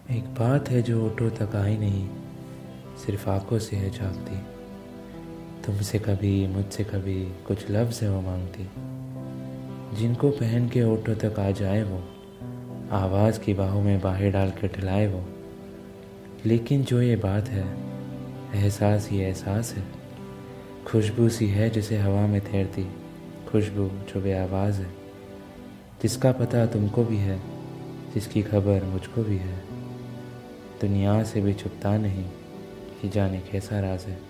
एक बात है जो होठों तक आई नहीं, सिर्फ आंखों से है झांकती। तुमसे कभी मुझसे कभी कुछ लफ्ज़ है वो मांगती, जिनको पहन के होठों तक आ जाए वो, आवाज़ की बाहों में बाहें डाल के ठिलाए वो। लेकिन जो ये बात है, एहसास ही एहसास है। खुशबू सी है जिसे हवा में तैरती, खुशबू जो बेआवाज़ है, जिसका पता तुमको भी है, जिसकी खबर मुझको भी है। दुनिया से भी छुपता नहीं, ये जाने कैसा राज है।